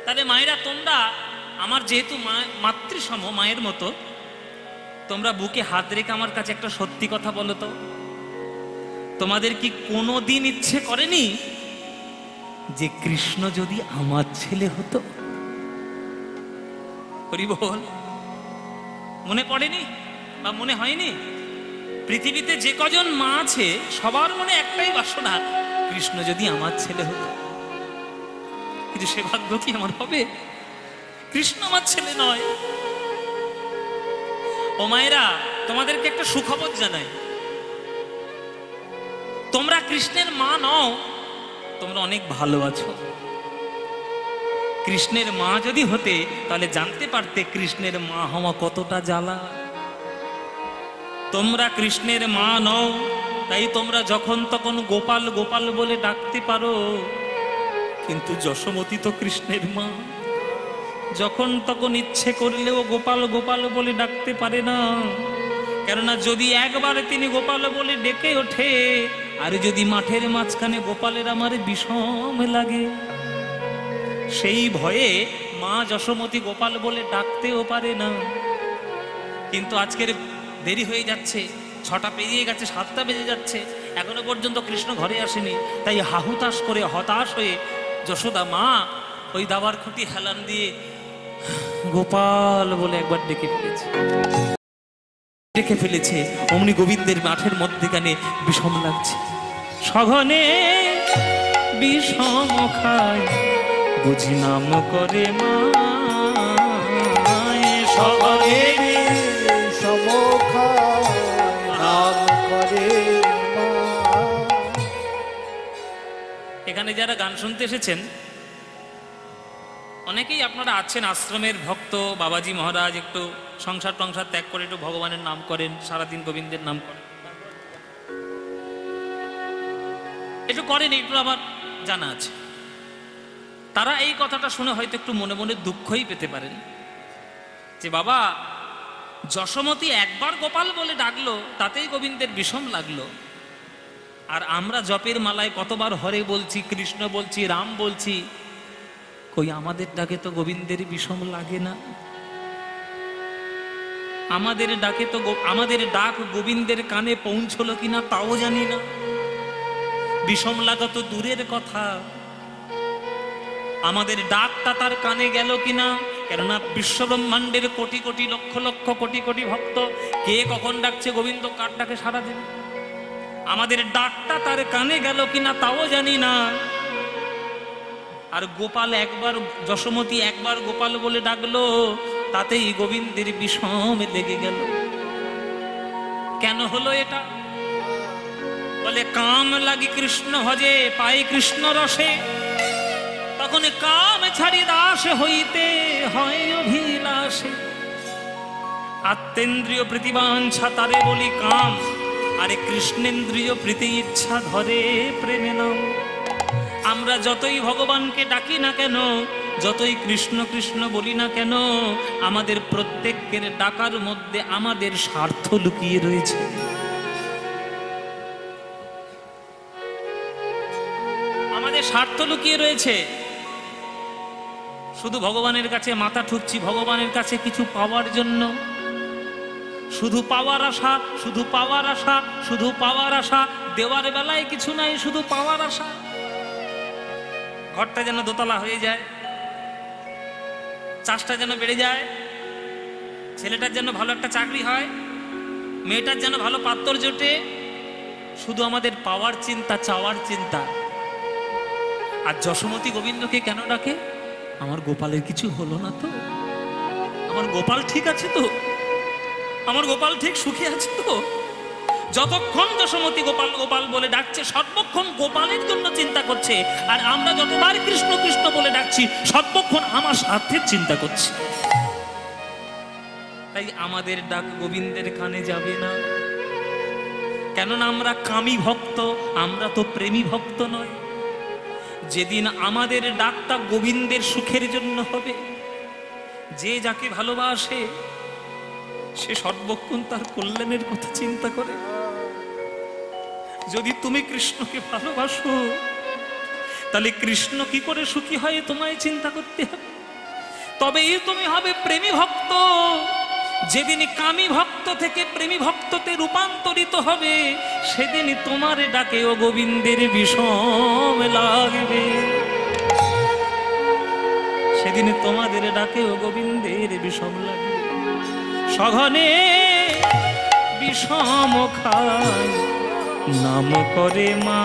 তাহলে মায়েরা, তোমরা আমার যেহেতু মাতৃসম, মায়ের মতো, তোমরা বুকে হাত রেখে আমার কাছে একটা সত্যি কথা বলো তো, তোমাদের কি কোনোদিন ইচ্ছে করেনি যে কৃষ্ণ যদি আমার ছেলে হতো? হরি বল। মনে পড়েনি বা মনে হয়নি? পৃথিবীতে যে কজন মা আছে সবার মনে একটাই বাসনা, কৃষ্ণ যদি আমার ছেলে হতো। কিন্তু সে ভাগ্য কি আমার হবে? কৃষ্ণ আমার ছেলে নয়। ও মায়েরা, তোমাদেরকে একটা সুখবর জানাই, তোমরা কৃষ্ণের মা নও, তোমরা অনেক ভালো আছো। কৃষ্ণের মা যদি হতে তাহলে জানতে পারতে কৃষ্ণের মা হওয়া কতটা জ্বালা। তোমরা কৃষ্ণের মা নও, তাই তোমরা যখন তখন গোপাল গোপাল বলে ডাকতে পারো, কিন্তু যশোমতী তো কৃষ্ণের মা, যখন তখন ইচ্ছে করলেও গোপাল গোপাল বলে ডাকতে পারে না। কেননা যদি একবার তিনি গোপাল বলে ডেকে ওঠে, আর যদি মাঠের মাঝখানে গোপালের আমার বিষম লাগে, সেই ভয়ে মা যশোমতী গোপাল বলে ডাকতেও পারে না। কিন্তু আজকের দেরি হয়ে যাচ্ছে, 6টা পেরিয়ে গেছে, 7টা বেজে যাচ্ছে, এখনো পর্যন্ত কৃষ্ণ ঘরে আসেনি। তাই হাহুতাশ করে হতাশ হয়ে যশোদা মা ওই দাবার খুঁটি হেলান দিয়ে গোপাল বলে একবার ডেকে ফেলেছে। অমনি গোবিন্দের মাঠের মধ্যেখানে বিষম লাগছে, সঘনে বিষম খায় বুঝি নাম করে মা, সঘনে বিষম খায় নাম করে মা। এখানে যারা গান শুনতে এসেছেন অনেকেই আপনারা আছেন আশ্রমের ভক্ত। বাবাজি মহারাজ একটু সংসার টংসার ত্যাগ করে একটু ভগবানের নাম করেন, সারাদিন গোবিন্দের নাম করেন, একটু করেন, একটু আবার জানা আছে। তারা এই কথাটা শুনে হয়তো একটু মনে মনে দুঃখই পেতে পারেন যে বাবা যশোমতী একবার গোপাল বলে ডাকলো, তাতেই গোবিন্দের বিষম লাগলো, আর আমরা জপের মালায় কতবার হরে বলছি, কৃষ্ণ বলছি, রাম বলছি, কই আমাদের ডাকে তো গোবিন্দের বিষম লাগে না। আমাদের ডাকে তো আমাদের ডাক গোবিন্দের কানে পৌঁছলো কিনা তাও জানি না। বিষম লাগা তো দূরের কথা, আমাদের ডাকটা তার কানে গেল কিনা। কেননা বিশ্বব্রহ্মাণ্ডের কোটি কোটি লক্ষ লক্ষ কোটি কোটি ভক্ত, কে কখন ডাকছে গোবিন্দ কার ডাকে সাড়া দেবে, আমাদের ডাকটা তার কানে গেল কিনা তাও জানি না। আর গোপাল একবার, যশোমতী একবার গোপাল বলে ডাকলো, তাতেই গোবিন্দের বিষম লেগে গেল। কেন হলো এটা? বলে কাম লাগি কৃষ্ণ ভজে পাই কৃষ্ণ রসে, তখন কাম ছাড়ি দাস হইতে হয় অভিলাষে। আত্মেন্দ্রিয় প্রীতিবাঞ্ছা তারে বলি কাম, আরে কৃষ্ণেন্দ্রিয় প্রীতি ইচ্ছা ধরে প্রেমে নাম। আমরা যতই ভগবানকে ডাকি না কেন, যতই কৃষ্ণ কৃষ্ণ বলি না কেন, আমাদের প্রত্যেকের ডাকার মধ্যে আমাদের স্বার্থ লুকিয়ে রয়েছে। আমাদের স্বার্থ লুকিয়ে রয়েছে। শুধু ভগবানের কাছে মাথা ঠুকছি ভগবানের কাছে কিছু পাওয়ার জন্য, শুধু পাওয়ার আশা, শুধু পাওয়ার আশা, শুধু পাওয়ার আশা। দেওয়ার বেলায় কিছু নাই, শুধু পাওয়ার আশা। ঘরটা যেন দোতলা হয়ে যায়, চাষটা যেন বেড়ে যায়, ছেলেটার যেন ভালো একটা চাকরি হয়, মেয়েটার যেন ভালো পাত্র জোটে, শুধু আমাদের পাওয়ার চিন্তা, চাওয়ার চিন্তা। আর যশোমতী গোবিন্দকে কেন ডাকে? আমার গোপালের কিছু হলো না তো, আমার গোপাল ঠিক আছে তো, আমার গোপাল ঠিক সুখে আছে তো। যতক্ষণ যশোমতী গোপাল গোপাল বলে ডাকছে, সর্বক্ষণ গোপালের জন্য চিন্তা করছে। আর আমরা যতবার কৃষ্ণ কৃষ্ণ বলে ডাকছি, সর্বক্ষণ আমার স্বার্থের চিন্তা করছি। তাই আমাদের ডাক গোবিন্দের কানে যাবে না। কেননা আমরা কামী ভক্ত, আমরা তো প্রেমী ভক্ত নয়। যেদিন আমাদের ডাকটা গোবিন্দের সুখের জন্য হবে, যে যাকে ভালোবাসে সে সর্বক্ষণ তার কল্যাণের কথা চিন্তা করে। যদি তুমি কৃষ্ণকে ভালোবাসো, তাহলে কৃষ্ণ কি করে সুখী হয় তোমায় চিন্তা করতে হবে। তবেই তুমি হবে প্রেমী ভক্ত। যেদিন কামী ভক্ত থেকে প্রেমী ভক্ততে রূপান্তরিত হবে, সেদিন তোমার ডাকে ও গোবিন্দের বিষম লাগবে। সেদিন তোমাদের ডাকে ও গোবিন্দের বিষম লাগবে। সঘনে বিষম খায় নাম করে মা,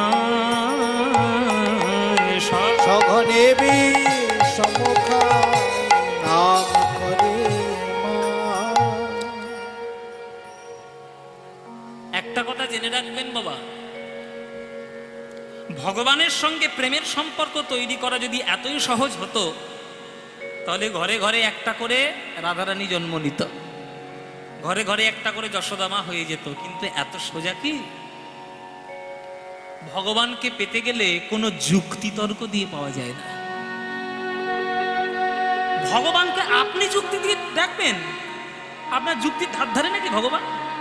সঘনে বিষম খায় নাম করে মা। একটা কথা জেনে রাখবেন বাবা, ভগবানের সঙ্গে প্রেমের সম্পর্ক তৈরি করা যদি এতই সহজ হতো, তাহলে ঘরে ঘরে একটা করে রাধারানী জন্ম নিত, ঘরে ঘরে একটা করে যশোদামা হয়ে যেত। কিন্তু এত সোজা কি? ভগবানকে পেতে গেলে কোনো যুক্তি তর্ক দিয়ে পাওয়া যায় না। ভগবানকে আপনি যুক্তি দিয়ে ডাকবেন? আপনার যুক্তির ধার ধারে নাকি ভগবান?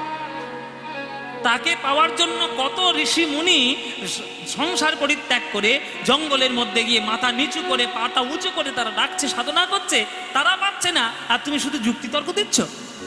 তাকে পাওয়ার জন্য কত ঋষি মুনি সংসার পরিত্যাগ করে জঙ্গলের মধ্যে গিয়ে মাথা নিচু করে পাটা উঁচু করে তারা ডাকছে, সাধনা করছে, তারা পাচ্ছে না, আর তুমি শুধু যুক্তি তর্ক দিচ্ছ।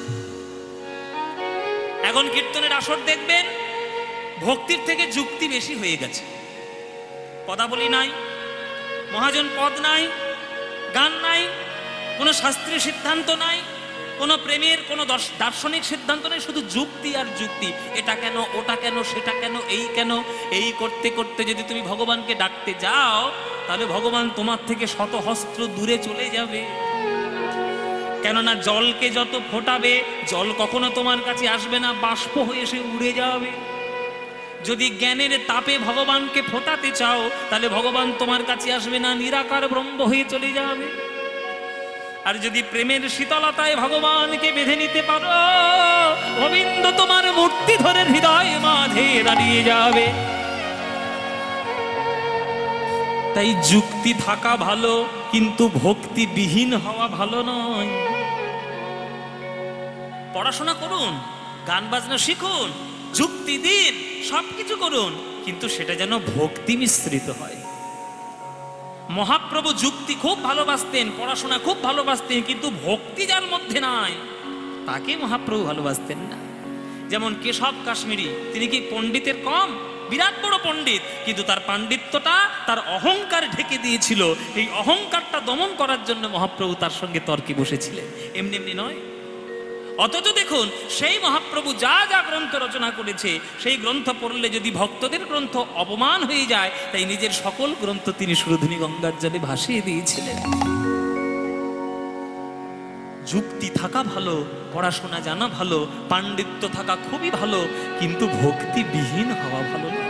এখন কীর্তনের আসর দেখবেন, ভক্তির থেকে যুক্তি বেশি হয়ে গেছে। পদাবলী নাই, মহাজন পদ নাই, গান নাই, কোনো শাস্ত্রীয় সিদ্ধান্ত নাই, কোনো প্রেমের কোনো দার্শনিক সিদ্ধান্ত নেই, শুধু যুক্তি আর যুক্তি। এটা কেন, ওটা কেন, সেটা কেন, এই কেন। এই করতে করতে যদি তুমি ভগবানকে ডাকতে যাও, তাহলে ভগবান তোমার থেকে শতহস্ত্র দূরে চলে যাবে। কেননা জলকে যত ফোটাবে, জল কখনো তোমার কাছে আসবে না, বাষ্প হয়ে এসে উড়ে যাবে। যদি জ্ঞানের তাপে ভগবানকে ফোটাতে চাও, তাহলে ভগবান তোমার কাছে আসবে না, নিরাকার ব্রহ্ম হয়ে চলে যাবে। আর যদি প্রেমের শীতলতায় ভগবানকে বেঁধে নিতে পারো, গোবিন্দ তোমার মূর্তি ধরে হৃদয় মাঝে দাঁড়িয়ে যাবে। তাই যুক্তি থাকা ভালো, কিন্তু ভক্তিবিহীন হওয়া ভালো নয়। পড়াশোনা করুন, গান বাজনা শিখুন, যুক্তি দিন, সবকিছু করুন, কিন্তু সেটা যেন ভক্তি মিশ্রিত হয়। মহাপ্রভু যুক্তি খুব ভালোবাসতেন, পড়াশোনা খুব ভালোবাসতেন, কিন্তু ভক্তি যার মধ্যে নাই, তাকে মহাপ্রভু ভালোবাসতেন না। যেমন কেশব কাশ্মীরি, তিনি কি পণ্ডিতের কম? বিরাট বড় পণ্ডিত, কিন্তু তার পাণ্ডিত্যটা তার অহংকার ঢেকে দিয়েছিল। এই অহংকারটা দমন করার জন্য মহাপ্রভু তার সঙ্গে তর্কে বসেছিলেন, এমনি এমনি নয়। অথচ দেখুন, সেই মহাপ্রভু যা যা গ্রন্থ রচনা করেছে, সেই গ্রন্থ পড়লে যদি ভক্তদের গ্রন্থ অপমান হয়ে যায়, তাই নিজের সকল গ্রন্থ তিনি সুরধুনী গঙ্গার জলে ভাসিয়ে দিয়েছিলেন। যুক্তি থাকা ভালো, পড়াশোনা জানা ভালো, পাণ্ডিত্য থাকা খুবই ভালো, কিন্তু ভক্তিবিহীন হওয়া ভালো না।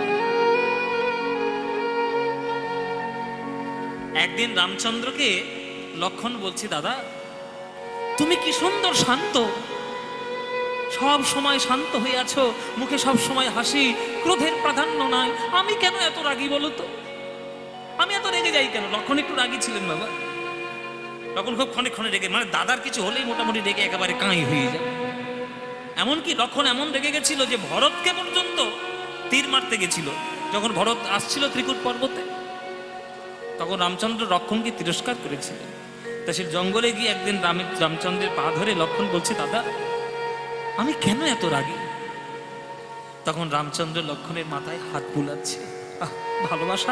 একদিন রামচন্দ্রকে লক্ষণ বলছি, দাদা তুমি কি সুন্দর শান্ত, সব সময় শান্ত হয়ে আছো, মুখে সব সময় হাসি, ক্রোধের প্রাধান্য নাই, আমি কেন এত রাগী বলো তো? আমি এত রেগে যাই কেন? লক্ষণ একটু রাগী ছিলেন বাবা, লক্ষণ খুব ক্ষণে ক্ষণে রেগে, মানে দাদার কিছু হলেই মোটামুটি রেগে একেবারে কাঁই হয়ে যায়। এমনকি লক্ষণ এমন রেগে গেছিল যে ভরতকে পর্যন্ত তীর মারতে গেছিল। যখন ভরত আসছিল ত্রিকূট পর্বতে, তখন রামচন্দ্র লক্ষণকে তিরস্কার করেছিলেন। তা সে জঙ্গলে গিয়ে একদিন রামচন্দ্রের পা ধরে লক্ষণ বলছে, দাদা আমি কেন এত রাগী? তখন রামচন্দ্র লক্ষণের মাথায় হাত বুলাচ্ছে। ভালোবাসা,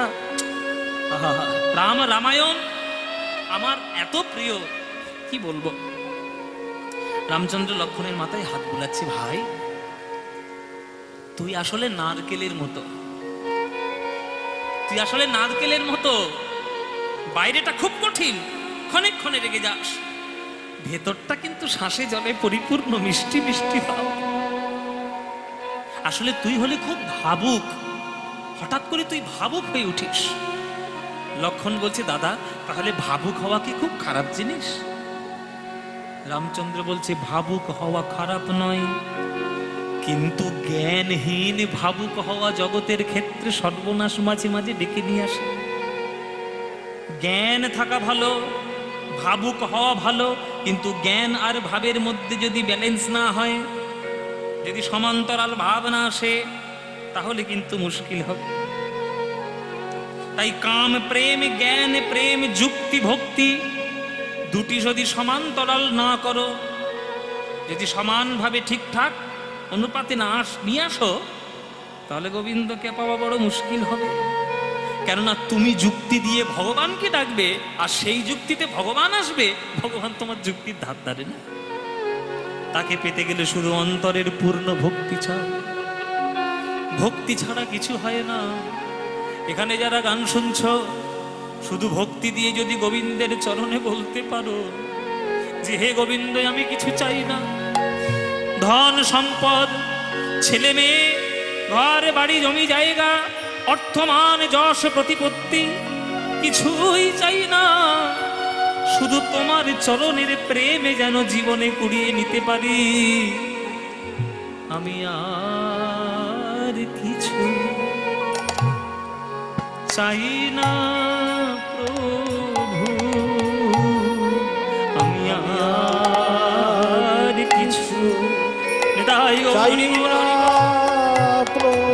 রামায়ণ আমার এত প্রিয়, কি বলবো। রামচন্দ্র লক্ষণের মাথায় হাত বুলাচ্ছে, ভাই তুই আসলে নারকেলের মতো, তুই আসলে নারকেলের মতো, বাইরেটা খুব কঠিন, ক্ষণে ক্ষণে রেগে যাস, ভেতরটা কিন্তু শ্বাসে জলে পরিপূর্ণ মিষ্টি মিষ্টি ভাব। আসলে তুই হলে খুব ভাবুক, হঠাৎ করে তুই ভাবুক হয়ে উঠিস। লক্ষণ বলছে, দাদা তাহলে ভাবুক হওয়া কি খুব খারাপ জিনিস? রামচন্দ্র বলছে, ভাবুক হওয়া খারাপ নয়, কিন্তু জ্ঞানহীন ভাবুক হওয়া জগতের ক্ষেত্রে সর্বনাশ মাঝে মাঝে ডেকে নিয়ে আসে। জ্ঞান থাকা ভালো, ভাবুক হওয়া ভালো, কিন্তু জ্ঞান আর ভাবের মধ্যে যদি ব্যালেন্স না হয়, যদি সমান্তরাল ভাব না আসে, তাহলে কিন্তু মুশকিল হবে। তাই কাম প্রেম, জ্ঞান প্রেম, যুক্তি ভক্তি, দুটি যদি সমান্তরাল না করো, যদি সমানভাবে ঠিকঠাক অনুপাতে না নিয়ে আসো, তাহলে গোবিন্দকে পাওয়া বড় মুশকিল হবে। কেননা তুমি যুক্তি দিয়ে ভগবানকে ডাকবে, আর সেই যুক্তিতে ভগবান আসবে, ভগবান তোমার যুক্তির ধার ধারে না। তাকে পেতে গেলে শুধু অন্তরের পূর্ণ ভক্তি চাই, ভক্তি ছাড়া কিছু হয় না। এখানে যারা গান শুনছ, শুধু ভক্তি দিয়ে যদি গোবিন্দের চরণে বলতে পারো যে হে গোবিন্দ, আমি কিছু চাই না, ধন সম্পদ, ছেলে মেয়ে, ঘর বাড়ি জমি জায়গা, অর্থমান যশ প্রতিপত্তি কিছুই চাই না, শুধু তোমার চরণের প্রেমে যেন জীবনে কুড়িয়ে নিতে পারি, আমি আর কিছু চাই না প্রভু, আমি আর কিছু চাই না প্রভু।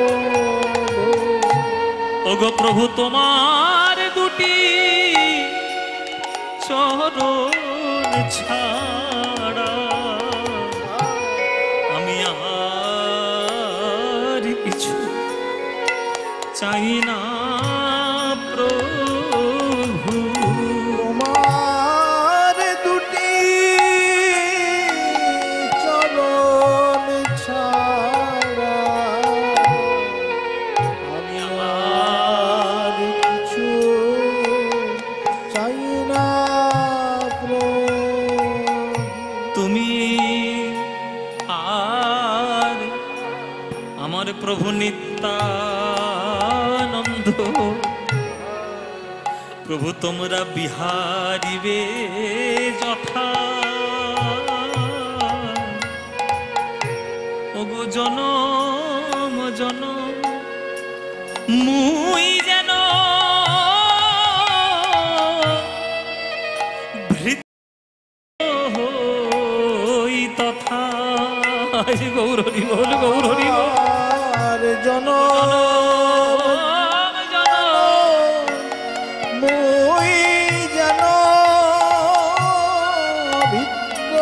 ওগো প্রভু, তোমার দুটি চরণ ছাড়া আমি আর কিছু চাই না প্রভু। তোমার দুটি চরণ ছাড়া আমি আর কিছু চাই না প্রভু। তুমি আর আমার প্রভু নিত্যানন্দ, প্রভু তোমরা বিহারিবে যথা, ওগো জনম জনম মুই যেন ভৃত্য হই তথা। গৌরী বল, গৌরী বল, আর জন মুই যেন ভিন্ন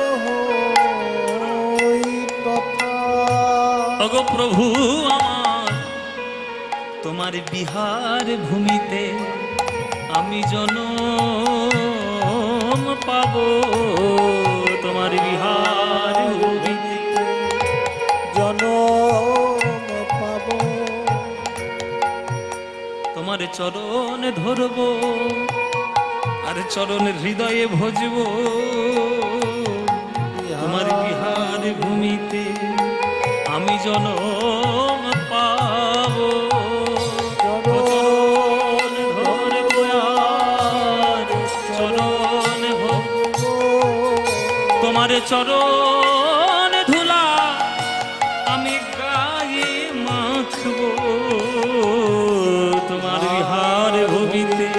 হই তথা। ওগো প্রভু আমার, তোমার বিহার ভূমিতে আমি জনম পাবো, তোমার বিহার ভূমিতে জনম পাবো, তোমার চরণ ধরবো আর চরণ হৃদয়ে ভজবো, তোমার বিহার ভূমিতে আমি জনম পাবো, চরণ ধরবো আর চরণ ভজবো, তোমার চরণ ধুলা আমি গায়ে মাখবো, তোমার বিহার ভূমিতে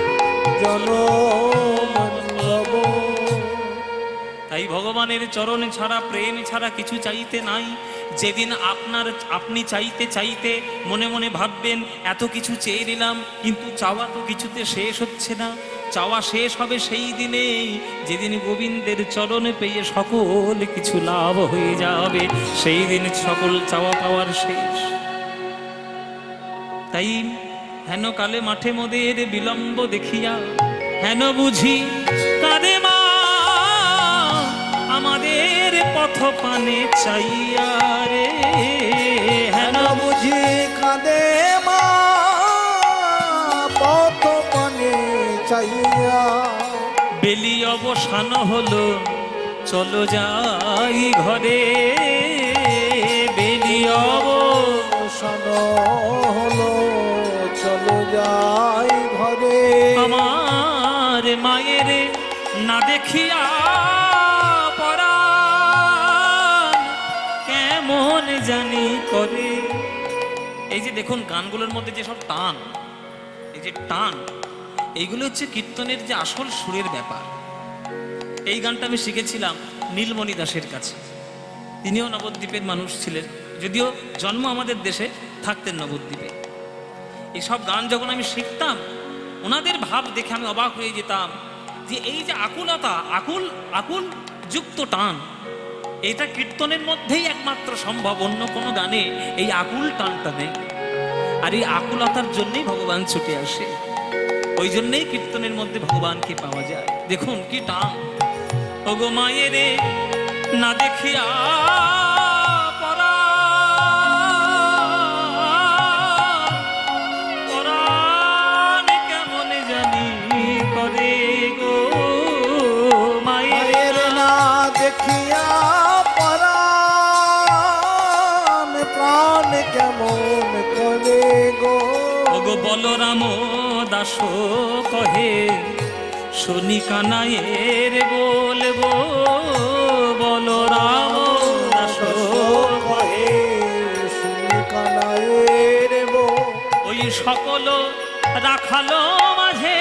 জনম লব। তাই ভগবানের চরণ ছাড়া, প্রেম ছাড়া কিছু চাইতে নাই। যেদিন আপনি চাইতে চাইতে মনে মনে ভাববেন এত কিছু চেয়ে নিলাম, কিন্তু চাওয়া তো কিছুতে শেষ হচ্ছে না। চাওয়া শেষ হবে সেই দিনেই যেদিন গোবিন্দের চরণে পেয়ে সকল কিছু লাভ হয়ে যাবে, সেই দিন সকল চাওয়া পাওয়ার শেষ। তাই হেন কালে মাঠে মোদের বিলম্ব দেখিয়া, হেন বুঝি কাঁদে মা আমাদের পথ পানে চাইয়া রে, হেন বুঝি কাঁদে মা পথ পানে চাইয়া। বেলি অবসান হলো চলো যাই ঘরে, বেলি অবসান হলো চলো যাই ঘরে। আমার মায়ের না দেখিয়া পরাণ কেমন জানি করে। এই যে দেখুন গানগুলোর মধ্যে যে সব টান, এই যে টান, এইগুলো হচ্ছে কীর্তনের যে আসল সুরের ব্যাপার। এই গানটা আমি শিখেছিলাম নীলমণি দাসের কাছে। তিনিও নবদ্বীপের মানুষ ছিলেন, যদিও জন্ম আমাদের দেশে, থাকতেন নবদ্বীপে। এইসব গান যখন আমি শিখতাম, ওনাদের ভাব দেখে আমি অবাক হয়ে যেতাম যে এই যে আকুলতা, আকুল আকুল যুক্ত টান, এটা কীর্তনের মধ্যেই একমাত্র সম্ভব, অন্য কোনো গানে এই আকুল টানটা নেই। আর এই আকুলতার জন্যই ভগবান ছুটে আসে, ওই জন্যই কীর্তনের মধ্যে ভগবানকে পাওয়া যায়। দেখুন কি টান, ওগো মায়েরে না দেখিয়া পরাণ কেমন জানি করে গো, মায়ের না দেখিয়া পরাণ প্রাণ কেমন করে গো। ওগো বলরাম দাস কহে শুনি কানাইয়ের বলবো, বলরাম দাস কহে শুনি কানাইয়ের বল। ওই সকল রাখালো মাঝে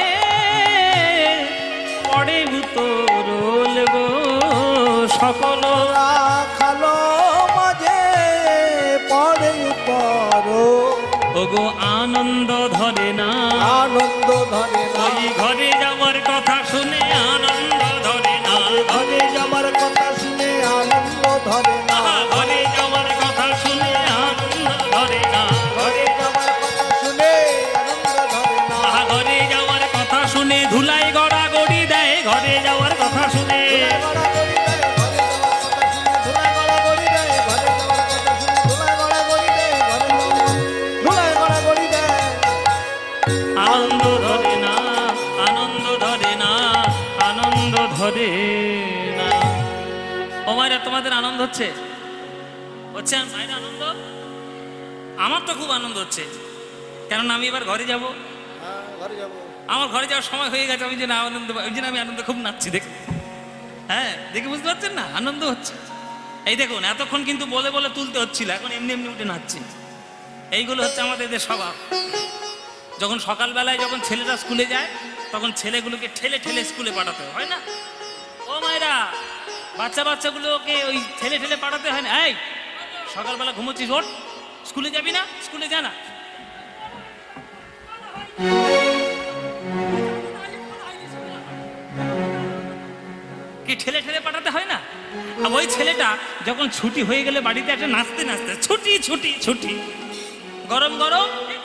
পড়ে উতরল গো, সকল রাখালো মাঝে পড়ে উতর। ওগো আনন্দ ধরে না, আনন্দ ধরে না, ওই ঘরে যাওয়ার কথা শুনে আনন্দ ধরে না, ঘরে যাবার কথা শুনে আনন্দ ধরে না, ঘরে যাওয়ার কথা শুনে আনন্দ ধরে না, ঘরে যাবার কথা শুনে আনন্দ ধরে না, ঘরে যাওয়ার কথা শুনে ধুলাই গড়াগড়ি দেয়, ঘরে যাওয়ার কথা শুনে আনন্দ ধরে না, আনন্দ ধরে না, আনন্দ ধরে না। ও মায়েরা, তোমাদের আনন্দ হচ্ছে? হচ্ছে মায়ের আনন্দ? আমার তো খুব আনন্দ হচ্ছে, কেননা আমি এবার ঘরে যাব। আমার ঘরে যাওয়ার সময় হয়ে গেছে, আমি যে না আনন্দ, ওই জন্য আমি আনন্দ খুব নাচছি। দেখে, হ্যাঁ দেখে বুঝতে পারছেন না, আনন্দ হচ্ছে। এই দেখুন, এতক্ষণ কিন্তু বলে বলে তুলতে হচ্ছিল, এখন এমনি এমনি উঠে নাচছি। এইগুলো হচ্ছে আমাদের এদের স্বভাব। যখন সকালবেলায় যখন ছেলেরা স্কুলে যায়, তখন ছেলেগুলোকে ঠেলে ঠেলে স্কুলে পাঠাতে হয় না? ও মায়েরা, বাচ্চাগুলোকে ওই ঠেলে ঠেলে পাঠাতে হয় না? এই সকালবেলা ঘুমোচ্ছিস, ওঠ, স্কুলে যাবি না? স্কুলে যা না। কি ঠেলে ঠেলে পাঠাতে হয় না? আর ওই ছেলেটা যখন ছুটি হয়ে গেলে বাড়িতে একটা নাচতে নাচতে ছুটি ছুটি ছুটি, গরম গরম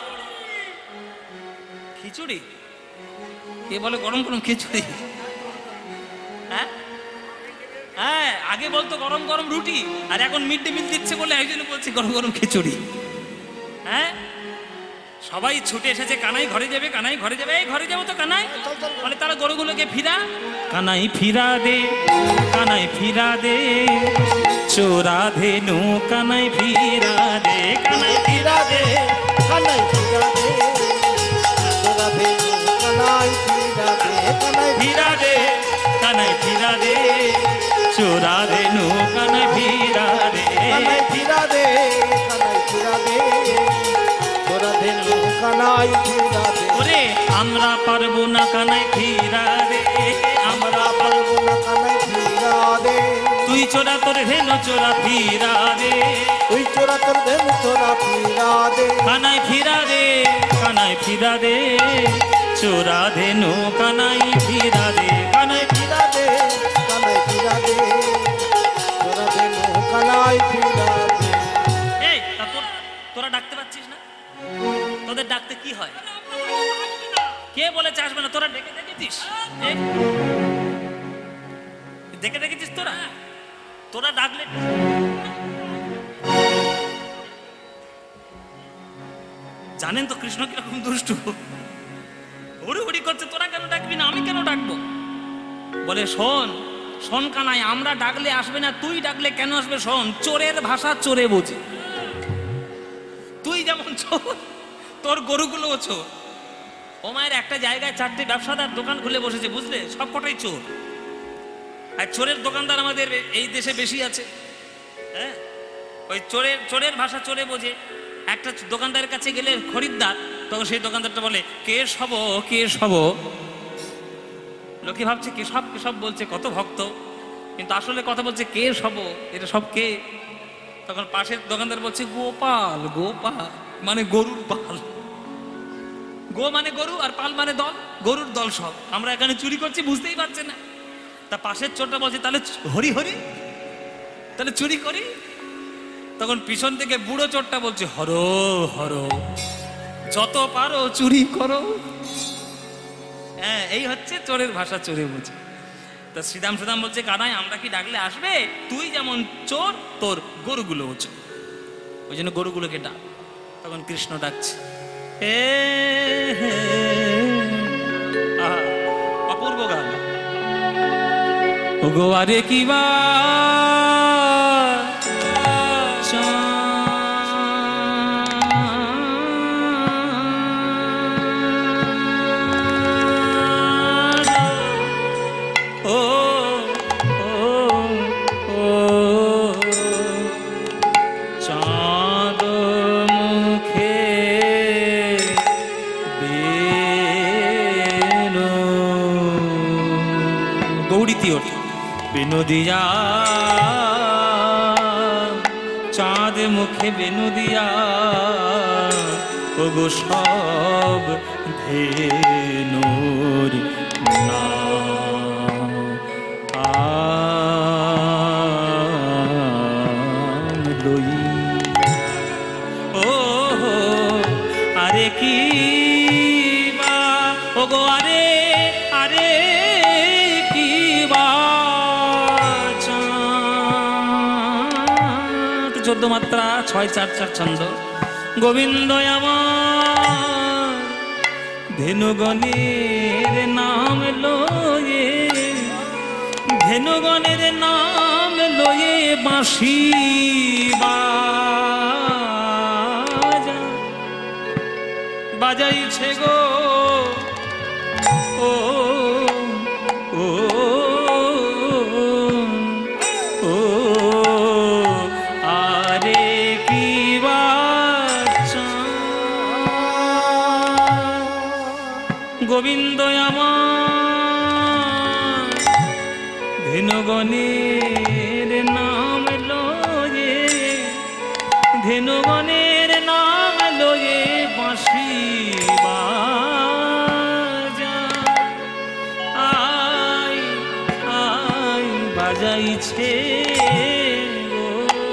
খিচুড়ি, কে বলে গরম গরম খিচুড়ি? হ্যাঁ হ্যাঁ, আগে বলতো গরম গরম রুটি, আর এখন মিড ডে মিল দিচ্ছে বলে এই জন্য বলছি গরম গরম খিচুড়ি। হ্যাঁ, সবাই ছুটে এসেছে, কানাই ঘরে যাবে, কানাই ঘরে যাবে। এই ঘরে যাবো তো কানাই, বলে তারা গরুগুলোকে ফিরা, কানাই ফিরা দে, কানাই ফিরা দে, চোরা ধেনু কানাই ফিরা দে, কানাই ফিরা দে, কানাই ফিরা দে, তোরা ভেনু কানাই ফিরা দে, কানাই ফিরা দে, কানাই ফিরা দে, চোরা ধেনু কানাই ফিরা দে, কানাই ফিরা দে, কানাই ফিরা দে, তোরা ভেনু কানাই ফিরা দে। ওরে আমরা পারবো না কানাই ফিরা দে, আমরা পারবো না কানাই ফিরা দে, তুই চোরা তোর ধেনু চোরা ফিরা দে, তুই চোরা তোর ভেনু চোরা ফিরা দে, কানাই ফিরা দে, কানাই ফিরা দে, চোরা ধেনু কানাই ফিরা দে, কানাই ফিরা দে, কানাই ফিরা দে, তোরা ভেনু কানাই ফিরা দে। এই তা তোরা ডাকতে পাচ্ছিস না? তোদের ডাকতে কি হয়? কে বলেছে আসবে না? তোরা ডেকে দেখেছিস? দেখে দেখেছিস তোরা? তোরা ডাকলে জানেন তো কৃষ্ণ কিরকম দুষ্টু, হুড়ি হুড়ি করছে, তোরা কেন ডাকবি না? আমি কেন ডাকবো? বলে শোন শোন কানাই, আমরা ডাকলে আসবে না, তুই ডাকলে কেন আসবে? শোন, চোরের ভাষা চোরে বোঝে। তুই যেমন চোর, তোর গরুগুলোও চোর। ও মায়ের, একটা জায়গায় 4টে ব্যবসাদার দোকান খুলে বসেছে, বুঝলে, সব কটাই চোর। আর চোরের দোকানদার আমাদের এই দেশে বেশি আছে। হ্যাঁ, ওই চোরের ভাষা চোরে বোঝে। একটা দোকানদারের কাছে গেলে খরিদ্দার, তখন সেই দোকানদারটা বলে কেশব কেশব। লোকে ভাবছে কেশব কেশব বলছে, কত ভক্ত, কিন্তু আসলে কথা বলছে কেশব, এটা সব কে? তখন পাশের দোকানদার বলছে গোপাল, গোপাল মানে গরুর পাল। গো মানে গরু আর পাল মানে দল, গরুর দল সব। আমরা এখানে চুরি করছি বুঝতেই পারছে না। তা পাশের চোরটা বলছে তাহলে হরি হরি, তাহলে চুরি করি। তখন পিছন থেকে বুড়ো চোরটা বলছে হর হর, যত পারো চুরি করো। হ্যাঁ, এই হচ্ছে চোরের ভাষা, চোরে বুঝে। তা শ্রীদাম সুদাম বলছে কানাই আমরা কি ডাকলে আসবে? তুই যেমন চোর, তোর গরুগুলো চোর, ওই জন্য গরুগুলোকে ডাক। তখন কৃষ্ণ ডাকছে, অপূর্ব গান। গো আরে কি বা বেনুদিয়া চাঁদ মুখে বেনুদিয়া, ওগো সব ধেনুর নাম লই। ও আরে কি বা, ওগো আরে আরে কি বা 14 মাত্রা 6-4-4 ছন্দ। গোবিন্দ আমার ধেনুগণের নাম লয়ে, ধেনুগণের নাম লয়ে বাঁশি বাজাইছে গো। ও ও গোবিন্দ আমার ধেনুগণের নাম লয়ে, ধেনুগণের নাম লয়ে বাঁশি বাজা, আই আই বাজাইছে গো,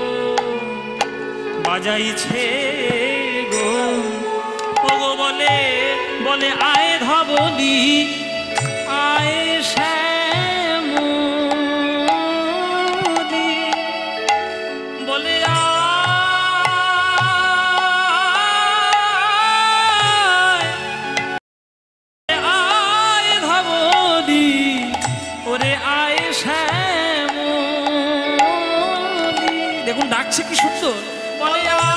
বাজাইছে গো। ওগো বলে বলে আয় ধবলি আয় শ্যামলি, বলে আয় ধবলি, ওরে আয় শ্যামলি। দেখুন ডাকছে কি সুন্দর, বলে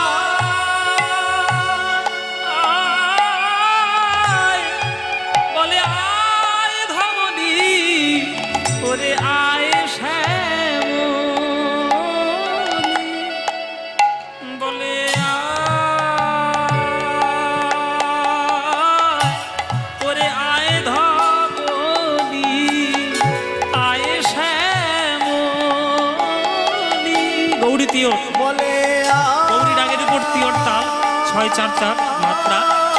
আয় শ্যামলি, বলে ওরে আয় ধবলি আয় শ্যামলি। গৌরী তিয় বলে গৌরী রাগের উপর তিয়র তাল, 6-4-4 মাত্রা।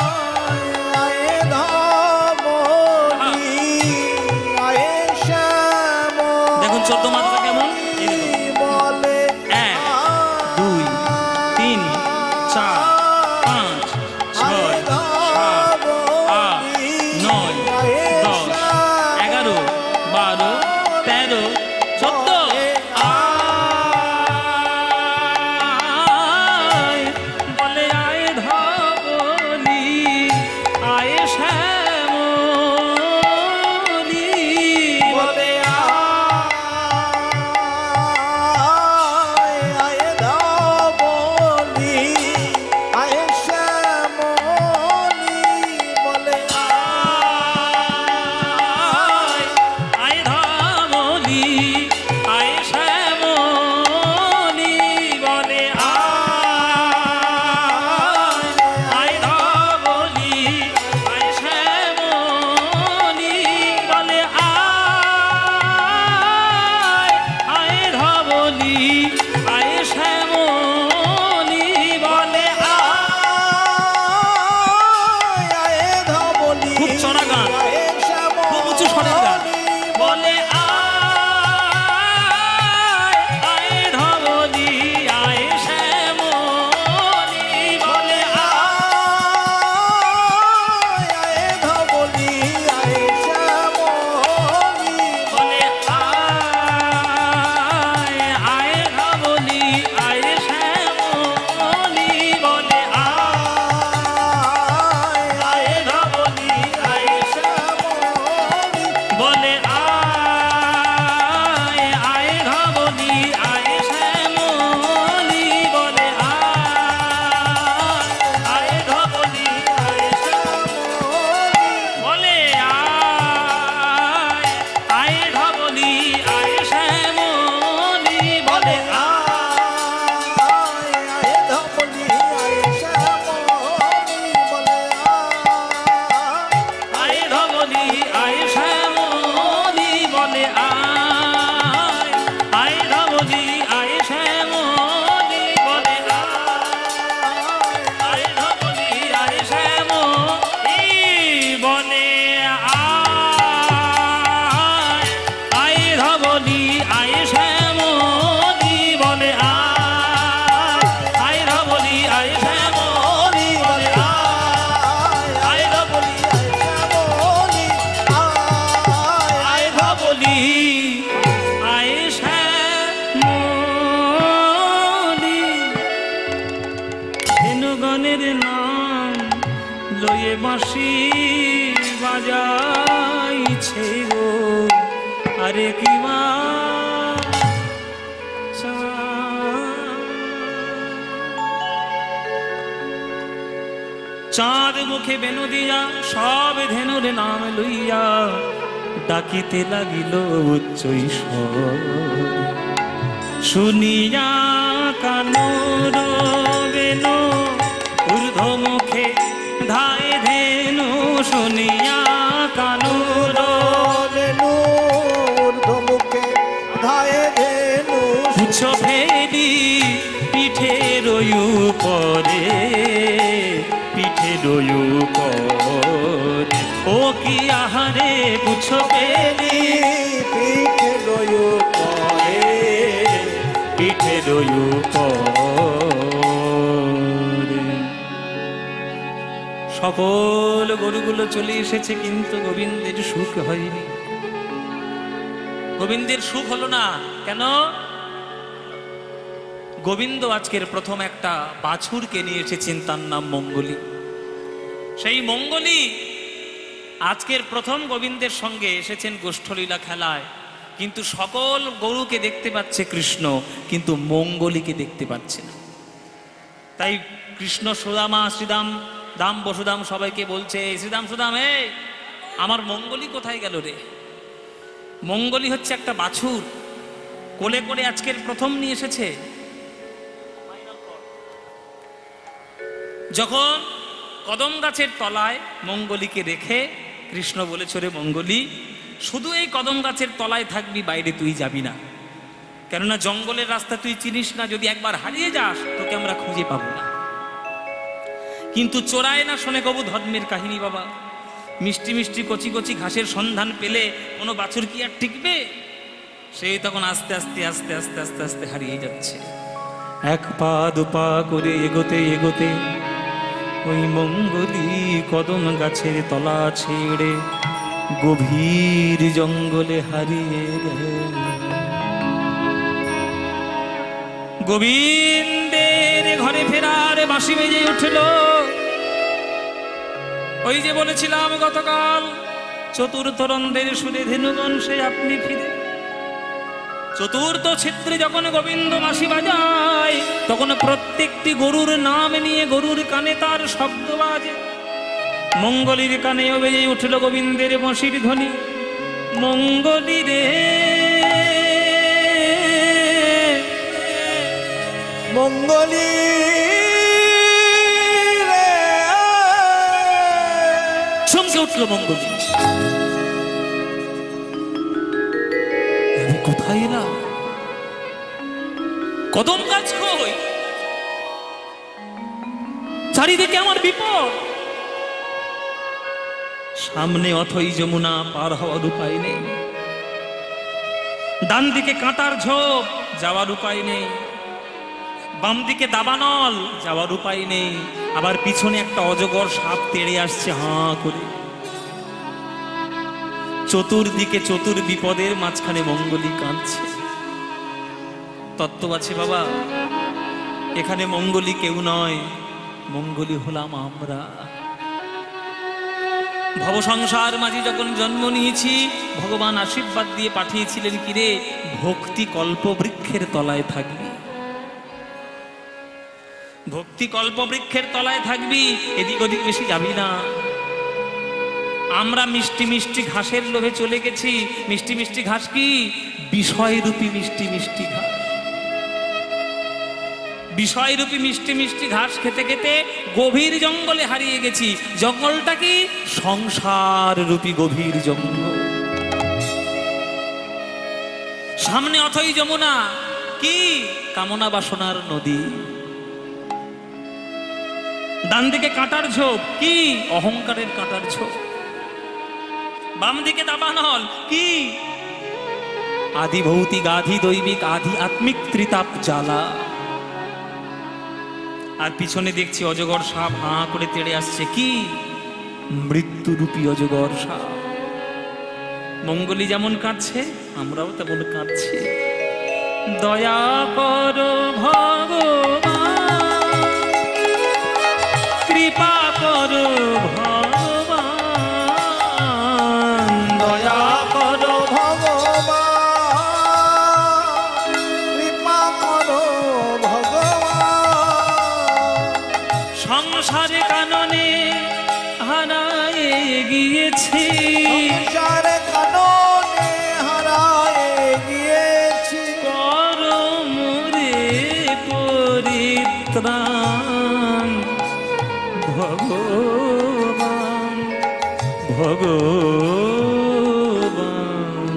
দেখুন 14 মাত্রা কেমন, বলে 1 2 3 4 5 6 7 8 9 10 11 12 13 14। আয় বলে আয় ধবলি আয় শ্যামলি, বলে বাঁশি বাজাইছে গো, আরে কি মা চাঁদ মুখে বেনু দিয়া সব ধেনুর নাম লইয়া ডাকিতে লাগিল উচ্চৈ স্বর। শুনিয়া কানুর বেনু ঊর্ধ্ব মুখে ধায় ধেনু, শুনিয়া কানুর বেনু ঊর্ধ্ব মুখে ধায় ধেনু, পুচ্ছ ফেরি পিঠে রয়ু পরে, পিঠে রয়ু পরে, ও কি আহারে পুচ্ছ ফেরি পিঠে রয়ু পরে, পিঠে রয়ু পরে। সকল গরুগুলো চলে এসেছে, কিন্তু গোবিন্দের সুখ হয়নি। গোবিন্দের সুখ হলো না কেন? গোবিন্দ আজকের প্রথম একটা বাছুরকে নিয়ে এসেছেন, তার নাম মঙ্গলী। সেই মঙ্গলী আজকের প্রথম গোবিন্দের সঙ্গে এসেছেন গোষ্ঠলীলা খেলায়, কিন্তু সকল গরুকে দেখতে পাচ্ছে কৃষ্ণ, কিন্তু মঙ্গলীকে দেখতে পাচ্ছে না। তাই কৃষ্ণ সুদামা শ্রীদাম দাম বসুদাম সবাইকে বলছে, শ্রীদাম সুদাম, এই আমার মঙ্গলী কোথায় গেল রে? মঙ্গলী হচ্ছে একটা বাছুর, কোলে করে আজকের প্রথম নিয়ে এসেছে। যখন কদম গাছের তলায় মঙ্গলীকে রেখে কৃষ্ণ বলেছে, রে মঙ্গলী, শুধু এই কদম গাছের তলায় থাকবি, বাইরে তুই যাবি না, কেননা জঙ্গলের রাস্তা তুই চিনিস না, যদি একবার হারিয়ে যাস তোকে আমরা খুঁজে পাবো না। কিন্তু চোরায় না শোনে কবু ধর্মের কাহিনী বাবা। মিষ্টি মিষ্টি কচি কচি ঘাসের সন্ধান পেলে কোনো বাছুর কি আর টিকবে? সেই তখন আস্তে আস্তে আস্তে আস্তে আস্তে আস্তে হারিয়ে যাচ্ছে। এক পা দুপা করে এগোতে এগোতে ওই মঙ্গলী কদম গাছের তলা ছেড়ে গভীর জঙ্গলে হারিয়ে গেল। গোবিন্দের ঘরে ফেরার বাঁশি বেজে উঠল। ওই যে বলেছিলাম গতকাল, চতুর্থ রন্ধ্রের সুরে ধেনু বংশে আপনি ফিরে। চতুর্থ ছিদ্রে যখন গোবিন্দ বাঁশি বাজায়, তখন প্রত্যেকটি গরুর নাম নিয়ে গরুর কানে তার শব্দ বাজে। মঙ্গলীর কানেও বেজে উঠল গোবিন্দের বাঁশির ধ্বনি। মঙ্গলী রে মঙ্গলী রে, চমকে উঠল মঙ্গলী, আমি কোথায় এলাম? কদম গাছ কই? চারিদিকে আমার বিপদ, সামনে অথই যমুনা, পার হওয়ার উপায় নেই। ডান দিকে কাঁটার ঝোপ, যাওয়ার উপায় নেই। বাম দিকে দাবানল, যাওয়ার উপায় নেই। আবার পিছনে একটা অজগর সাপ তেড়ে আসছে হাঁ করে। চতুর্দিকে চতুর বিপদের মাঝখানে মঙ্গলী কাঁদছে। তত্ত্ব আছে বাবা, এখানে মঙ্গলী কেউ নয়, মঙ্গলী হলাম আমরা। ভবসংসার মাঝে যখন জন্ম নিয়েছি, ভগবান আশীর্বাদ দিয়ে পাঠিয়েছিলেন, কিরে ভক্তি কল্প বৃক্ষের তলায় থাকবি, ভক্তি কল্প বৃক্ষের তলায় থাকবি, এদিক ওদিক বেশি যাবি না। আমরা মিষ্টি মিষ্টি ঘাসের লোভে চলে গেছি। মিষ্টি মিষ্টি ঘাস কি? বিষয়রূপী মিষ্টি মিষ্টি ঘাস। বিষয়রূপী মিষ্টি মিষ্টি ঘাস খেতে খেতে গভীর জঙ্গলে হারিয়ে গেছি। জঙ্গলটা কি? সংসার রূপী গভীর জঙ্গল। সামনে অথই যমুনা, কি? কামনা বাসনার নদী। ডান দিকে কাঁটার ঝোপ, কি? অহংকারের কাঁটার ঝোপ। বাম দিকে দাবানল, কি? আদি ভৌতিক, আদি দৈবিক, আদি আত্মিক ত্রিতাপ জ্বালা। আর পিছনে দেখছি অজগর সাপ হাঁ করে তেড়ে আসছে, কি? মৃত্যুরূপী অজগর সাপ। মঙ্গলী যেমন কাঁদছে, আমরাও তেমন কাঁদছি। দয়া করো ভগবান, কৃপা করো ভগবান, সংসারে কাননে হারায় গিয়েছি, সংসারে কাননে হারায় গিয়েছি, পরমরে পরিত্রাণ ভগবান ভগবান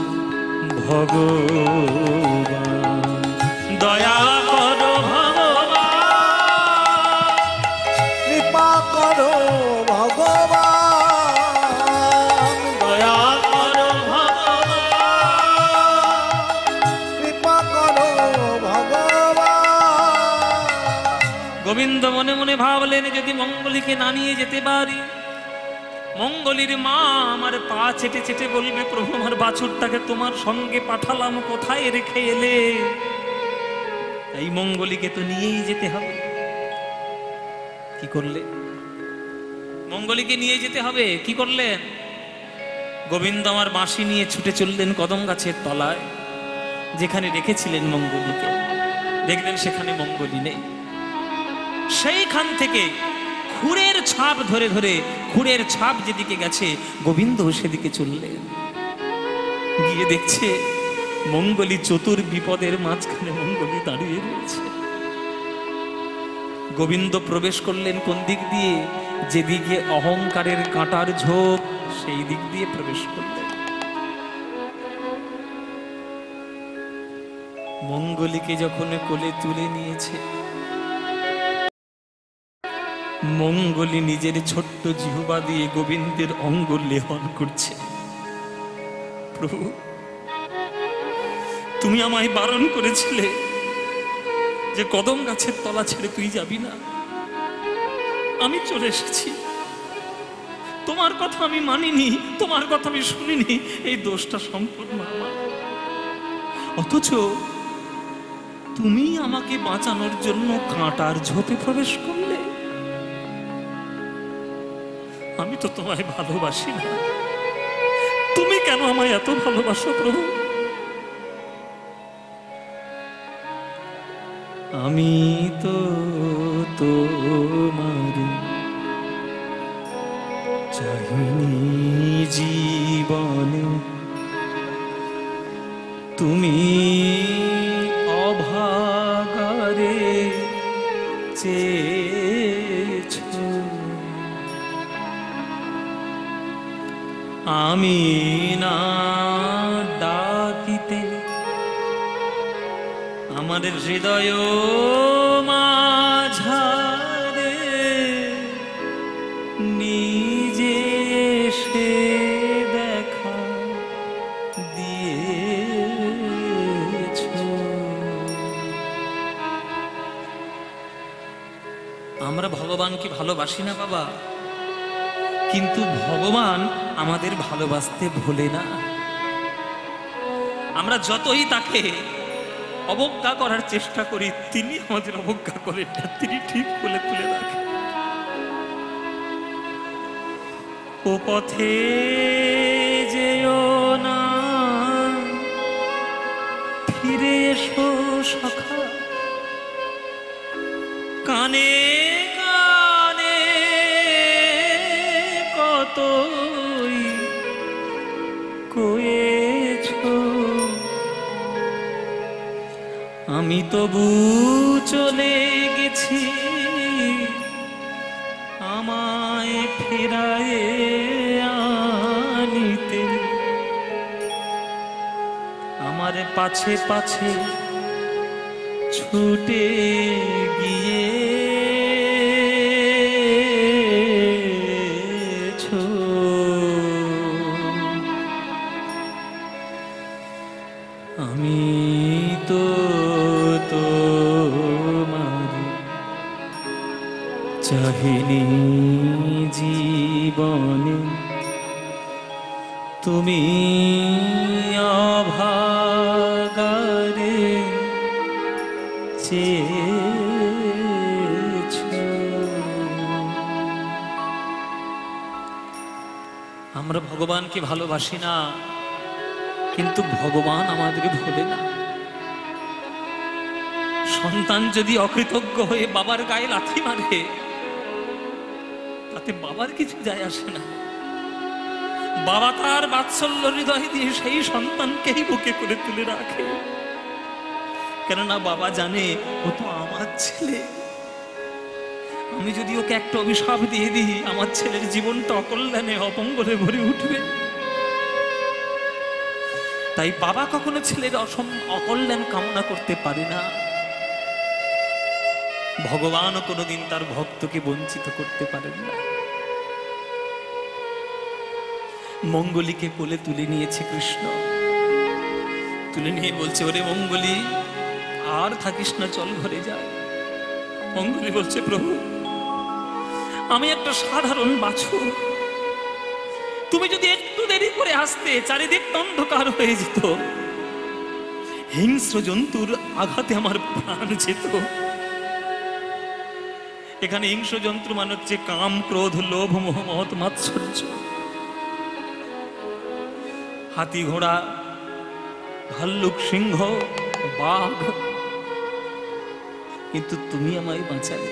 ভগবান দয়া করো ভগবান, কৃপা করো ভগবান, দয়া করো ভগবান, কৃপা করো ভগবান। গোবিন্দ মনে মনে ভাবলেন, যদি মঙ্গলীকে না নিয়ে যেতে পারি, মঙ্গলীর মা আমার পা চেটে চেটে বলবে, প্রভু আমার বাছুরটাকে তোমার সঙ্গে পাঠালাম, কোথায় রেখে এলে? এই মঙ্গলীকে তো নিয়েই যেতে হবে। কি করলে? মঙ্গলীকে নিয়ে যেতে হবে। কি করলেন? গোবিন্দ আমার বাঁশি নিয়ে ছুটে চললেন কদম গাছের তলায়, যেখানে রেখেছিলেন মঙ্গলীকে। দেখলেন সেখানে মঙ্গলী নেই। সেইখান থেকে খুরের ছাপ ধরে ধরে, খুরের ছাপ যেদিকে গেছে গোবিন্দ সেদিকে চললেন। গিয়ে দেখছে মঙ্গলী চতুর বিপদের মাঝখানে মঙ্গলী দাঁড়িয়ে রয়েছে। গোবিন্দ প্রবেশ করলেন কোন দিক দিয়ে? যেদিকে অহংকারের কাঁটার ঝোপ, সেই দিক দিয়ে প্রবেশ করলেন। মঙ্গলীকে যখন কোলে তুলে নিয়েছে, মঙ্গলী নিজের ছোট্ট জিহ্বা দিয়ে গোবিন্দের অঙ্গ লেহন করছে। প্রভু, তুমি আমায় বারণ করেছিলে যে কদম গাছের তলা ছেড়ে তুই যাবি না। আমি চলে এসেছি, তোমার কথা আমি মানিনি, তোমার কথা আমি শুনিনি, এই দোষটা সম্পূর্ণ আমার। অথচ তুমি আমাকে বাঁচানোর জন্য কাঁটার ঝোপে প্রবেশ করলে। আমি তো তোমায় ভালোবাসি না, তুমি কেন আমায় এত ভালোবাসো প্রভু? আমি তো তোমার চাহিনি জীবনে, তুমি অভাগারে চেয়েছো। আমি না ডাকিতে আমার হৃদয় মাঝারে নিজে সে দেখা দিয়েছ। আমরা ভগবানকে ভালোবাসি না বাবা, কিন্তু ভগবান আমাদের ভালোবাসতে ভোলে না। আমরা যতই তাকে অবজ্ঞা করার চেষ্টা করি, তিনি আমাদের অবজ্ঞা করেন না, তিনি ঠিক বলে তুলে রাখেন। ও পথে যেও না, ফিরে এসো সখা, কানে কানে কতই কয়েছো, আমি তবু চলে গেছি, আমায় ফেরায়ে আনিতে। আমার পাছে পাছে ছুটে গিয়েছো, আমি তো তোমার চাহিনি জীবনে, তুমি অভাগারে চেয়েছো। আমরা ভগবানকে ভালোবাসি না, কিন্তু ভগবান আমাদেরকে ভোলে না। সন্তান যদি অকৃতজ্ঞ হয়ে বাবার গায়ে লাথি মারে, এতে বাবার কিছু যায় আসে না। বাবা তার বাৎসল্য হৃদয় দিয়ে সেই সন্তানকেই বুকে করে তুলে রাখে, কেননা বাবা জানে ও তো আমার ছেলে। আমি যদি ওকে একটা অভিশাপ দিয়ে দিই, আমার ছেলের জীবনটা অকল্যাণে অপঙ্গলে ভরে উঠবে। তাই বাবা কখনো ছেলের অকল্যাণ কামনা করতে পারে না। ভগবানও কোনোদিন তার ভক্তকে বঞ্চিত করতে পারেন না। মঙ্গলীকে কোলে তুলে নিয়েছে কৃষ্ণ, তুলে নিয়ে বলছে, ওরে মঙ্গলী, আর থাকিস না, চল ঘরে যা। মঙ্গলী বলছে, প্রভু, আমি একটা সাধারণ বাছুর, তুমি যদি একটু দেরি করে আসতে চারিদিক অন্ধকার হয়ে যেত, হিংস্র জন্তুর আঘাতে আমার প্রাণ যেত। এখানে হিংস্র জন্তু মানে হচ্ছে কাম, ক্রোধ, লোভ, মোহ, মত, মাৎসর্য। হাতি, ঘোড়া, ভাল্লুক, সিংহ, বাঘ, কিন্তু তুমি আমায় বাঁচালে।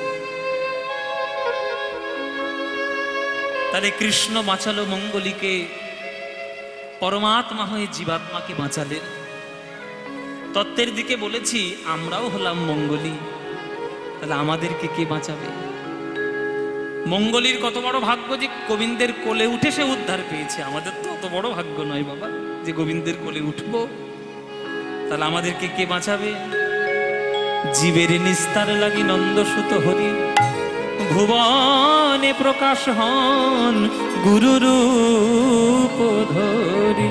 তাহলে কৃষ্ণ বাঁচালো মঙ্গলীকে, পরমাত্মা হয়ে জীবাত্মাকে বাঁচালেন। তত্ত্বের দিকে বলেছি আমরাও হলাম মঙ্গলী, তাহলে আমাদেরকে কে বাঁচাবে? মঙ্গলীর কত বড় ভাগ্য যে গোবিন্দের কোলে উঠে সে উদ্ধার পেয়েছে। আমাদের তো অত বড় ভাগ্য নয় বাবা যে গোবিন্দের কোলে উঠবো। তাহলে আমাদেরকে কে বাঁচাবে? জীবের নিস্তার লাগি নন্দসুত হরি, ভুবনে প্রকাশ হন গুরুরূপ ধরি।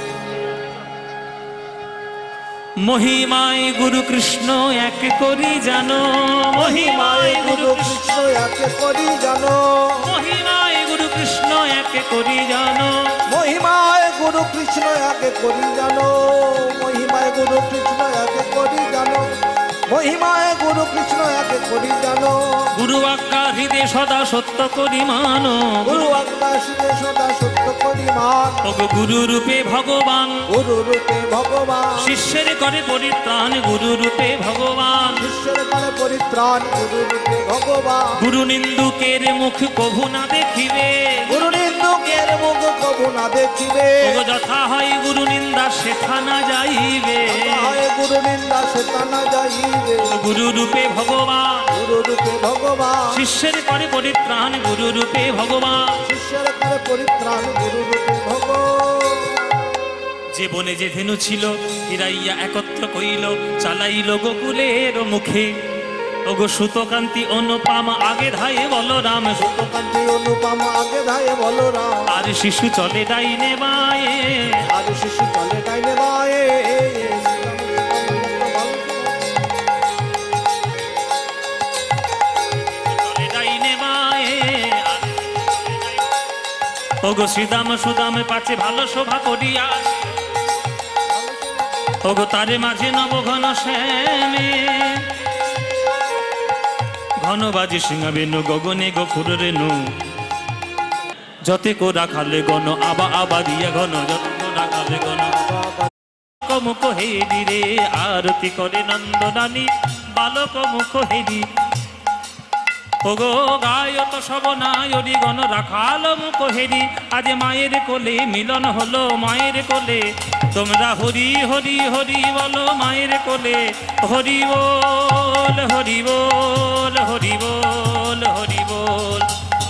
মহিমায় গুরু কৃষ্ণ এক করি জানো, মহিমায় গুরু কৃষ্ণ এক করি জানো, মহিমায় গুরু কৃষ্ণ এক করি জানো, মহিমায় গুরু কৃষ্ণ এক করি জানো, মহিমায় গুরু কৃষ্ণ এক করি জানো, মহিমায় গুরু কৃষ্ণ এক করি জানো। গুরু আজ্ঞা হৃদে সদা সত্য করি মানো, গুরু আজ্ঞা হৃদে সদা সত্য করি মান। ওগো গুরু রূপে ভগবান, গুরু রূপে ভগবান, শিষ্যের করে পরিত্রাণ গুরু রূপে ভগবান। শিষ্যের করে পরিত্রাণ গুরু রূপে ভগবান। গুরু নিন্দুকের মুখ কভু না দেখিবে, গুরু নিন্দুকের মুখ কভু না দেখিবে। ওগো যথা হয় গুরু নিন্দা সেথা না যাইবে, হয় গুরু নিন্দা সেথা না যাইবে। গুরু রূপে ভগবান, গুরু রূপে ভগবান, শিষ্যের করে পরিত্রাণ গুরু রূপে ভগবান। শিষ্যের করে পরিত্রাণ গুরু রূপে ভগবান। যে বনে যে ধেনু ছিল হিরাইয়া একত্র কইল, চালাইল গোকুলের মুখে। ওগো সুতকান্তি অনুপম আগে ধায়ে বলরাম, সুতকান্তি অনুপম আগে ধায়ে বলরাম। আর শিশু চলে ডাইনে বায়ে, আর শিশু চলে ডাইনে বায়ে। চলে ডাইনে বায়ে। ওগো শ্রীদাম সুদাম পাচ্ছে ভালো শোভা করিয়া, ওগো তারে মাঝে নব ঘন শ্যামে। ঘন বাজি সিংহা বেনু গগনে গফুর রেণু, যতে কো রাখালে গণ আবা আবা দিয়া ঘন, যত কো রাখালে গণ মুখ হেরি রে। আরতি করে নন্দনানী বালক মুখ হেরি, ওগো গায়ত সব নায়রি গণ রাখাল মুখ হেরি। আজ মায়ের কোলে মিলন হলো মায়ের কোলে, তোমরা হরি হরি হরি বলো মায়ের কোলে। হরি বল হরি বল হরি বল হরি বল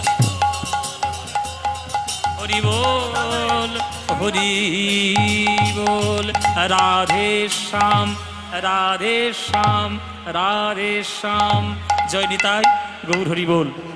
হরি বল হরি বল। রাধে শ্যাম রাধে শ্যাম রাধে শ্যাম। জয় নিতাই গৌর হরি বল।